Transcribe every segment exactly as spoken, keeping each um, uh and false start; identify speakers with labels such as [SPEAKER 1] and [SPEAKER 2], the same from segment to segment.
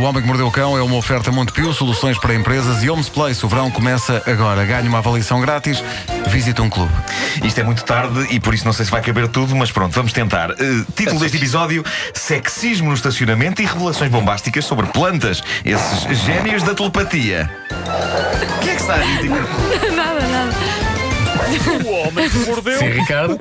[SPEAKER 1] O Homem que Mordeu o Cão é uma oferta Montepio, soluções para empresas e Homes Place. O verão começa agora. Ganhe uma avaliação grátis. Visita um clube.
[SPEAKER 2] Isto é muito tarde e por isso não sei se vai caber tudo, mas pronto, vamos tentar. Uh, título deste episódio: Sexismo no estacionamento e revelações bombásticas sobre plantas. Esses génios da telepatia. O que é que está a rir?
[SPEAKER 3] Nada, nada.
[SPEAKER 4] O homem que mordeu.
[SPEAKER 5] Sim, Ricardo.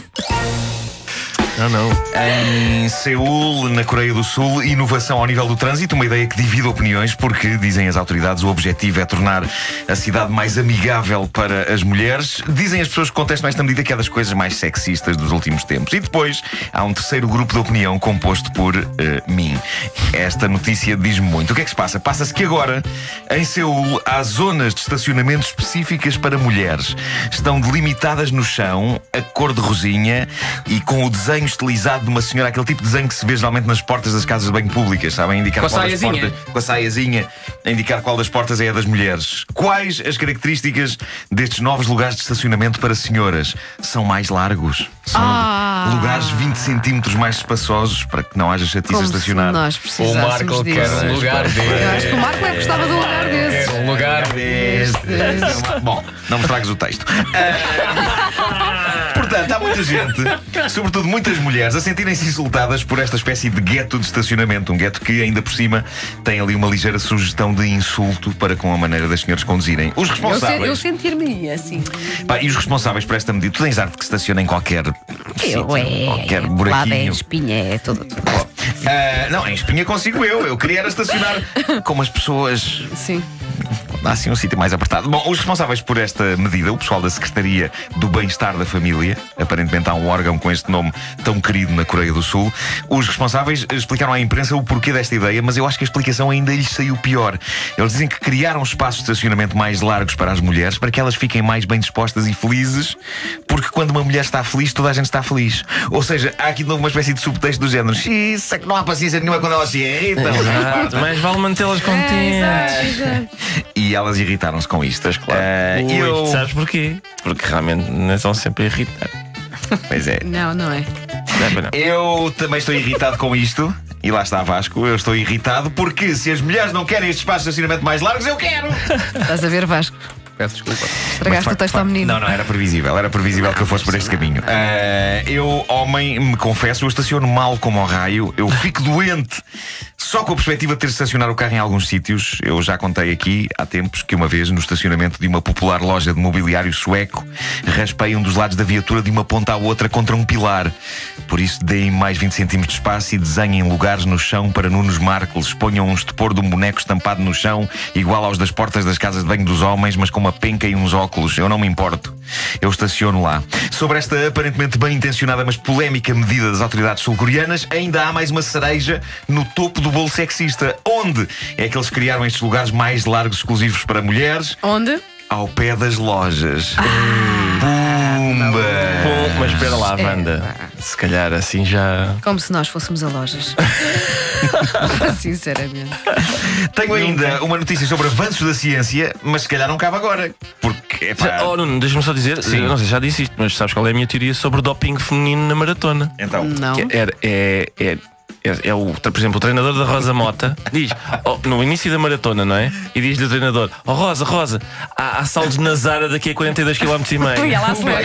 [SPEAKER 5] Não, não.
[SPEAKER 2] Em Seul, na Coreia do Sul, inovação ao nível do trânsito, uma ideia que divide opiniões, porque, dizem as autoridades, o objetivo é tornar a cidade mais amigável para as mulheres. Dizem as pessoas que contestam esta medida que é das coisas mais sexistas dos últimos tempos. E depois há um terceiro grupo de opinião composto por uh, mim. Esta notícia diz-me muito. O que é que se passa? Passa-se que agora, em Seul, há zonas de estacionamento específicas para mulheres. Estão delimitadas no chão, a cor de rosinha e com o desenho estilizado de uma senhora, aquele tipo de desenho que se vê geralmente nas portas das casas de banho públicas, sabem? Indicar
[SPEAKER 5] Com a
[SPEAKER 2] qual das
[SPEAKER 5] saiazinha.
[SPEAKER 2] portas, com a saiazinha, a indicar qual das portas é a das mulheres. Quais as características destes novos lugares de estacionamento para senhoras? São mais largos. São
[SPEAKER 3] Ah.
[SPEAKER 2] lugares vinte centímetros mais espaçosos para que não haja chatice a
[SPEAKER 3] Como
[SPEAKER 2] estacionar.
[SPEAKER 3] se nós
[SPEAKER 5] O
[SPEAKER 3] precisássemos
[SPEAKER 5] Marco
[SPEAKER 3] disso.
[SPEAKER 5] quer um lugar
[SPEAKER 3] Eu acho que o
[SPEAKER 5] desse.
[SPEAKER 3] Marco é que gostava de um lugar desses.
[SPEAKER 5] Um lugar
[SPEAKER 2] Este. Bom, não me tragas o texto. Ah, portanto, há muita gente, sobretudo muitas mulheres, a sentirem-se insultadas por esta espécie de gueto de estacionamento. Um gueto que, ainda por cima, tem ali uma ligeira sugestão de insulto para com a maneira das senhoras conduzirem. Os
[SPEAKER 3] Eu, se-
[SPEAKER 2] responsáveis.
[SPEAKER 3] eu sentir-me assim.
[SPEAKER 2] Pá, e os responsáveis por esta medida? Tu tens arte que estaciona em qualquer sítio, qualquer
[SPEAKER 3] Lá
[SPEAKER 2] buraquinho.
[SPEAKER 3] bem, espinha, é tudo. tudo.
[SPEAKER 2] Bom, ah, não, em Espinha consigo eu. Eu queria era estacionar como as pessoas.
[SPEAKER 3] Sim.
[SPEAKER 2] Há assim um sítio mais apertado. Bom, os responsáveis por esta medida, o pessoal da Secretaria do Bem-Estar da Família, aparentemente há um órgão com este nome tão querido na Coreia do Sul, os responsáveis explicaram à imprensa o porquê desta ideia, mas eu acho que a explicação ainda lhes saiu pior. Eles dizem que criaram espaços de estacionamento mais largos para as mulheres, para que elas fiquem mais bem dispostas e felizes, porque quando uma mulher está feliz, toda a gente está feliz. Ou seja, há aqui de novo uma espécie de subtexto do género: isso é que não há paciência nenhuma quando elas se irritam.
[SPEAKER 5] Exato, mais vale mantê-las
[SPEAKER 3] É,
[SPEAKER 5] contentes.
[SPEAKER 3] exato, exato.
[SPEAKER 2] E elas irritaram-se com isto. Claro. Uh,
[SPEAKER 5] Ui,
[SPEAKER 2] eu...
[SPEAKER 5] Sabes porquê? Porque realmente não estão sempre a irritar.
[SPEAKER 2] Pois é.
[SPEAKER 3] Não, não é.
[SPEAKER 5] Não, não.
[SPEAKER 2] Eu também estou irritado com isto. E lá está, Vasco. Eu estou irritado porque se as mulheres não querem estes espaços de estacionamento mais largos, eu quero!
[SPEAKER 3] Estás a ver, Vasco?
[SPEAKER 5] Peço desculpa.
[SPEAKER 3] Estragaste o texto ao menino.
[SPEAKER 2] Não, não, era previsível. Era previsível que eu fosse por este caminho. Uh, eu, homem, me confesso, eu estaciono mal como ao raio. Eu fico doente só com a perspectiva de ter de estacionar o carro em alguns sítios. Eu já contei aqui há tempos que uma vez, no estacionamento de uma popular loja de mobiliário sueco, raspei um dos lados da viatura de uma ponta à outra contra um pilar. Por isso, deem mais vinte centímetros de espaço e desenhem lugares no chão para Nunos Marcos. Ponham um estopor de um boneco estampado no chão, igual aos das portas das casas de banho dos homens, mas com uma penca e uns óculos. Eu não me importo. Eu estaciono lá. Sobre esta aparentemente bem intencionada, mas polémica medida das autoridades sul-coreanas, ainda há mais uma cereja no topo do bolo sexista. Onde é que eles criaram estes lugares mais largos exclusivos para mulheres?
[SPEAKER 3] Onde?
[SPEAKER 2] Ao pé das lojas.
[SPEAKER 3] Ah,
[SPEAKER 2] Pumba!
[SPEAKER 5] Bom, mas espera lá, Wanda. Se calhar assim já.
[SPEAKER 3] Como se nós fôssemos a lojas. Sinceramente.
[SPEAKER 2] Tenho ainda uma notícia sobre avanços da ciência, mas se calhar não cabe agora. Porque, epá,
[SPEAKER 5] Já- Oh, Nuno, deixa-me só dizer,
[SPEAKER 2] Sim.
[SPEAKER 5] eu não sei se já disse isto, mas sabes qual é a minha teoria sobre doping feminino na maratona?
[SPEAKER 2] então.
[SPEAKER 3] Não.
[SPEAKER 5] Que é, é, é, é, é o, por exemplo, o treinador da Rosa Mota diz, oh, no início da maratona, não é? E diz-lhe o treinador: oh Rosa, Rosa, há, há saldos na Zara daqui a quarenta e dois quilómetros e meio.
[SPEAKER 3] E ela acelera.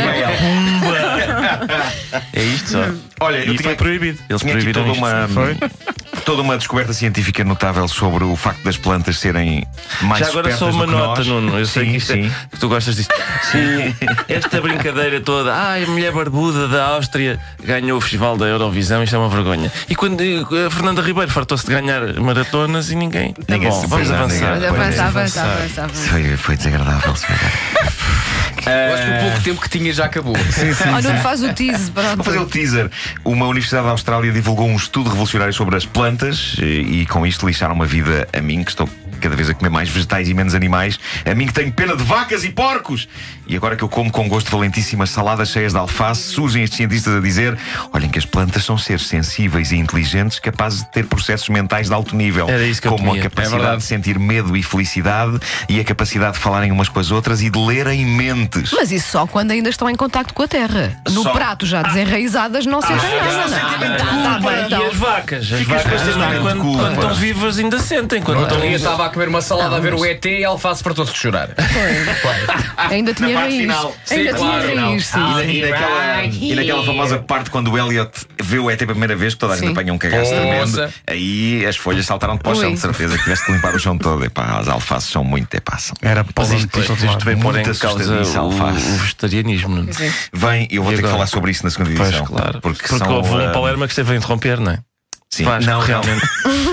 [SPEAKER 5] É isto só.
[SPEAKER 2] Olha, eu
[SPEAKER 5] E
[SPEAKER 2] tinha-
[SPEAKER 5] foi proibido. Eles
[SPEAKER 2] Tinha aqui
[SPEAKER 5] proibiram
[SPEAKER 2] toda
[SPEAKER 5] isto.
[SPEAKER 2] uma,
[SPEAKER 5] Foi?
[SPEAKER 2] toda uma descoberta científica notável sobre o facto das plantas serem mais
[SPEAKER 5] Já agora só
[SPEAKER 2] espertas
[SPEAKER 5] uma
[SPEAKER 2] do que
[SPEAKER 5] nota,
[SPEAKER 2] nós.
[SPEAKER 5] Nuno. Eu sei
[SPEAKER 2] Sim,
[SPEAKER 5] que, isto é-
[SPEAKER 2] sim.
[SPEAKER 5] que tu gostas disto. O- esta brincadeira toda, ai, a mulher barbuda da Áustria ganhou o Festival da Eurovisão, isto é uma vergonha. E quando eh, a Fernanda Ribeiro fartou-se de ganhar maratonas e ninguém. Tá
[SPEAKER 2] Ninguém
[SPEAKER 5] bom,
[SPEAKER 2] se-
[SPEAKER 5] vamos
[SPEAKER 2] pois é,
[SPEAKER 5] avançar.
[SPEAKER 2] ninguém-
[SPEAKER 3] Avança, avança, avança, avança.
[SPEAKER 2] Foi, foi desagradável, senhor.
[SPEAKER 4] Eu acho que o pouco tempo que tinha já acabou.
[SPEAKER 3] Oh, não faz o tease, pronto.
[SPEAKER 2] Vou fazer o teaser. Uma universidade da Austrália divulgou um estudo revolucionário sobre as plantas e, e com isto lixaram uma vida a mim, que estou cada vez a comer mais vegetais e menos animais. A mim que tenho pena de vacas e porcos. E agora que eu como com gosto valentíssimas saladas cheias de alface, surgem estes cientistas a dizer: olhem que as plantas são seres sensíveis e inteligentes, capazes de ter processos mentais de alto nível.
[SPEAKER 5] Era isso que eu
[SPEAKER 2] como
[SPEAKER 5] comia.
[SPEAKER 2] a capacidade
[SPEAKER 4] É
[SPEAKER 2] de sentir medo e felicidade e a capacidade de falarem umas com as outras e de lerem mentes.
[SPEAKER 3] Mas isso só quando ainda estão em contacto com a terra. No
[SPEAKER 2] Só-
[SPEAKER 3] prato já desenraizadas não sentem nada. não. Tá bem,
[SPEAKER 5] E
[SPEAKER 3] então.
[SPEAKER 5] as vacas? As
[SPEAKER 2] Ficas com
[SPEAKER 5] vacas
[SPEAKER 2] esse
[SPEAKER 5] também,
[SPEAKER 2] sentimento de
[SPEAKER 5] quando,
[SPEAKER 2] culpa.
[SPEAKER 5] quando estão vivas, ainda sentem. Quando
[SPEAKER 4] Outro
[SPEAKER 5] estão
[SPEAKER 4] dia estava a comer uma salada a ver o E T e a alface fartou-se de chorar.
[SPEAKER 3] Ainda tinha
[SPEAKER 2] parte
[SPEAKER 3] raiz.
[SPEAKER 2] final.
[SPEAKER 4] Sim,
[SPEAKER 3] Ainda
[SPEAKER 4] claro,
[SPEAKER 3] tinha
[SPEAKER 4] não.
[SPEAKER 3] raiz, sim.
[SPEAKER 2] E, na- e naquela, e naquela famosa parte quando o Elliot vê o E T pela primeira vez, que toda a gente
[SPEAKER 3] Sim.
[SPEAKER 2] apanha um cagaço
[SPEAKER 4] Poça.
[SPEAKER 2] tremendo, aí as folhas saltaram de para o chão,
[SPEAKER 3] Ui.
[SPEAKER 2] de certeza que tiveste de limpar o chão todo. Epá, as alfaces são muito, epá, são.
[SPEAKER 1] Era
[SPEAKER 5] Mas
[SPEAKER 1] Paulo
[SPEAKER 5] isto, isto,
[SPEAKER 1] Antunes.
[SPEAKER 5] isto vem pôr em
[SPEAKER 2] Muita
[SPEAKER 5] causa
[SPEAKER 2] sustenice,
[SPEAKER 5] o,
[SPEAKER 2] alface.
[SPEAKER 5] o vegetarianismo. Não? é?
[SPEAKER 2] Vem, eu vou
[SPEAKER 5] E
[SPEAKER 2] ter que
[SPEAKER 5] agora?
[SPEAKER 2] falar sobre isso na segunda
[SPEAKER 5] Pois,
[SPEAKER 2] edição.
[SPEAKER 5] claro.
[SPEAKER 2] Porque,
[SPEAKER 5] Porque
[SPEAKER 2] são,
[SPEAKER 5] houve um
[SPEAKER 2] ah,
[SPEAKER 5] Palerma que esteve a interromper, não é?
[SPEAKER 2] sim.
[SPEAKER 5] Vasco,
[SPEAKER 2] Não, não.
[SPEAKER 5] realmente.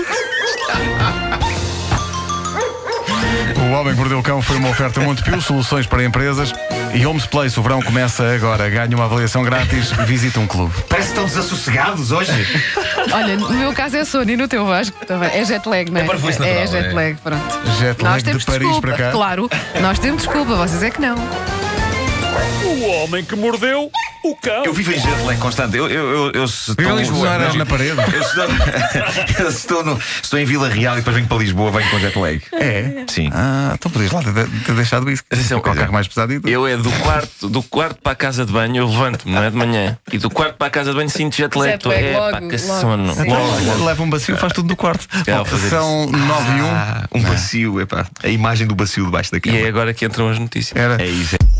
[SPEAKER 1] O Homem que Mordeu o Cão foi uma oferta Montepio, soluções para empresas. E Homes Place, o verão começa agora. Ganhe uma avaliação grátis e visita um clube.
[SPEAKER 2] Parece que estão desassossegados hoje.
[SPEAKER 3] Olha, no meu caso é sono e no teu Vasco também. É jet lag, não é?
[SPEAKER 4] É parvoíce
[SPEAKER 3] É
[SPEAKER 4] natural,
[SPEAKER 3] jet
[SPEAKER 4] é.
[SPEAKER 3] lag, pronto.
[SPEAKER 1] Jet
[SPEAKER 3] Nós
[SPEAKER 1] lag
[SPEAKER 3] temos
[SPEAKER 1] de Paris
[SPEAKER 3] desculpa,
[SPEAKER 1] para cá.
[SPEAKER 3] claro. Nós temos desculpa, vocês é que não.
[SPEAKER 4] O homem que mordeu o cão.
[SPEAKER 2] Eu vivo em jet lag constante. Eu, eu, eu, eu se
[SPEAKER 4] Vive em
[SPEAKER 2] estou-
[SPEAKER 4] Lisboa,
[SPEAKER 1] Não eras
[SPEAKER 2] não.
[SPEAKER 1] na parede.
[SPEAKER 2] Eu estou, eu estou, no- estou em Vila Real e depois venho para Lisboa, venho com jet lag.
[SPEAKER 1] É?
[SPEAKER 2] Sim.
[SPEAKER 1] Ah, então podias lá ter, ter deixado isso.
[SPEAKER 5] Atenção,
[SPEAKER 1] Qual carro mais pesado e tudo.
[SPEAKER 5] Eu é do quarto, do quarto para a casa de banho, eu levanto-me, não é de manhã. E do quarto para a casa de banho sinto jet lag.
[SPEAKER 3] Jet lag,
[SPEAKER 5] É pá,
[SPEAKER 3] logo,
[SPEAKER 5] que
[SPEAKER 3] logo.
[SPEAKER 5] sono.
[SPEAKER 3] Sim.
[SPEAKER 1] Então, olha, leva um bacio, faz tudo do quarto.
[SPEAKER 5] calhar
[SPEAKER 1] Bom,
[SPEAKER 5] vou fazer
[SPEAKER 1] são nove e um.
[SPEAKER 2] Ah, um bacio, epá. A imagem do bacio debaixo da
[SPEAKER 5] E
[SPEAKER 2] cama.
[SPEAKER 5] é agora que entram as notícias.
[SPEAKER 1] Era.
[SPEAKER 2] É isso.